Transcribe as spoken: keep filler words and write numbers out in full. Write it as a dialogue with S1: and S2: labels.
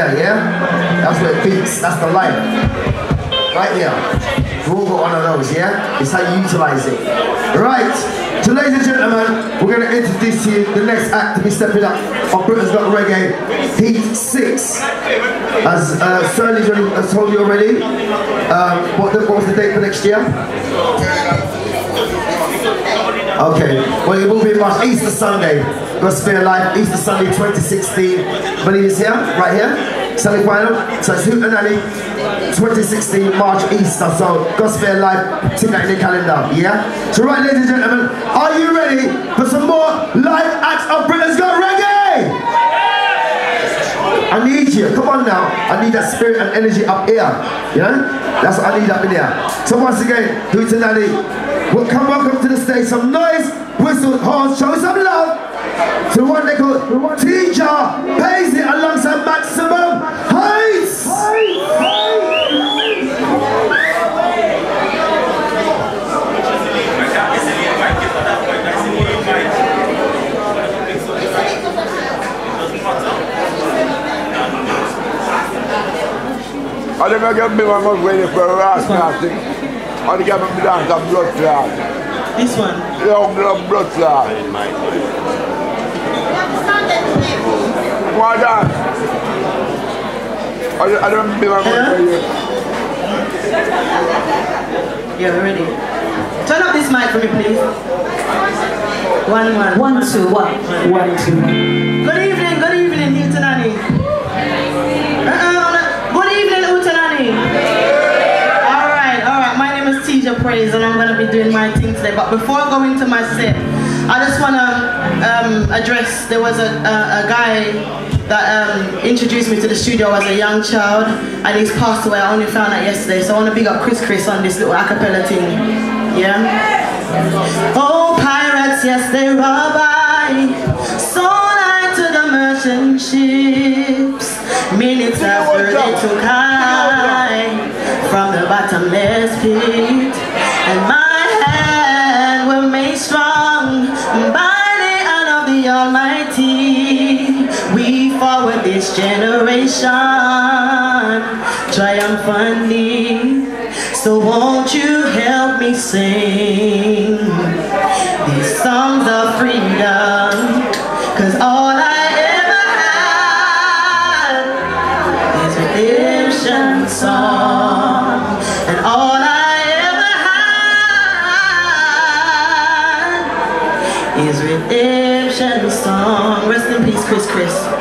S1: here, yeah? That's where it beats, that's the life. Right here. We all got one of those, yeah? It's how you utilize it. Right, so ladies and gentlemen, we're going to introduce to you the next act to be stepping up on Britain's Got Reggae, Heat six. As uh, Sterling's already has told you already, um, what, the, what was the date for next year? Okay, well it will be March, Easter Sunday, Gospel Live, Easter Sunday twenty sixteen. I believe it's here, right here, semi-final. So it's Hootananny, twenty sixteen, March, Easter. So Gospel Live, tick that in the calendar, yeah? So right, ladies and gentlemen, are you ready for some more live acts of Britain's Got Reggae? I need you, come on now. I need that spirit and energy up here, you know? That's what I need up in here. So once again, Hootananny, we'll come welcome to the stage, some noise, whistle, horns, show some love to one they call Teejah Prayze alongside Maximum Heights.
S2: I don't know if I was waiting for a last casting. I think I'm dance on blood clot.
S3: This one?
S2: Long, long blood clot. Why that? I don't remember what I'm going to
S3: Yeah, we're ready. Turn up this mic for me, please. One, one.
S4: One, two, one. One, two.
S3: Good evening, good evening, Hootananny. Uh-uh, good evening, Hootananny. Teejah Prayze, and I'm going to be doing my thing today. But before I go into my set, I just want to um, address, there was a, a, a guy that um, introduced me to the studio as a young child, and he's passed away. I only found out yesterday, so I want to big up Chris Chris on this little acapella thing. Yeah? Oh, pirates, yes, they rob I, sold I to the merchant ships, minutes after they took I from the bottomless pit, and my hand will make strong by the hand of the Almighty. We forward this generation triumphantly. So won't you help me sing these songs of freedom? 'Cause all I ever had is redemption song. And all I ever had is redemption song. Rest in peace, Chris Chris.